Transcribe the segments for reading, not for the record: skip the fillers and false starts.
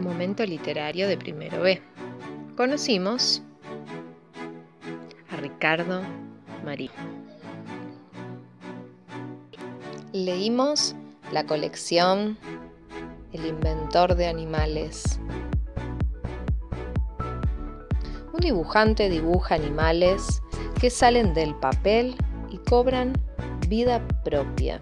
Momento literario de primero B. Conocimos a Ricardo Marín. Leímos la colección El inventor de animales. Un dibujante dibuja animales que salen del papel y cobran vida propia.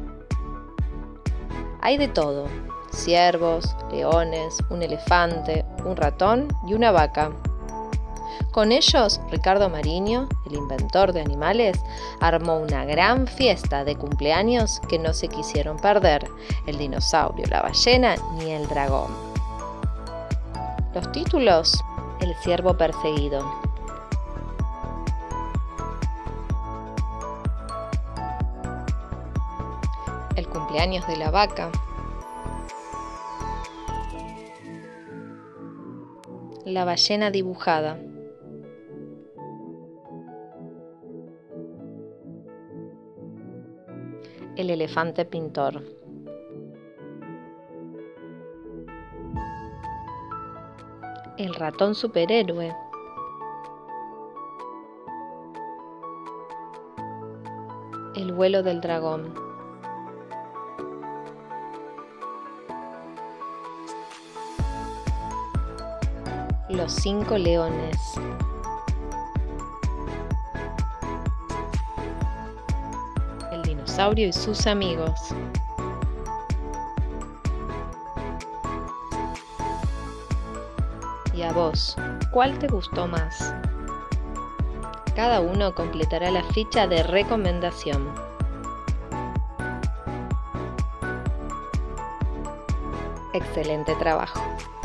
Hay de todo: ciervos, leones, un elefante, un ratón y una vaca. Con ellos, Ricardo Marín, el inventor de animales, armó una gran fiesta de cumpleaños que no se quisieron perder el dinosaurio, la ballena ni el dragón. Los títulos: El ciervo perseguido, El cumpleaños de la vaca, La ballena dibujada, El elefante pintor, El ratón superhéroe, El vuelo del dragón, Los 5 leones, El dinosaurio y sus amigos, ¿y a vos, cuál te gustó más? Cada uno completará la ficha de recomendación. Excelente trabajo.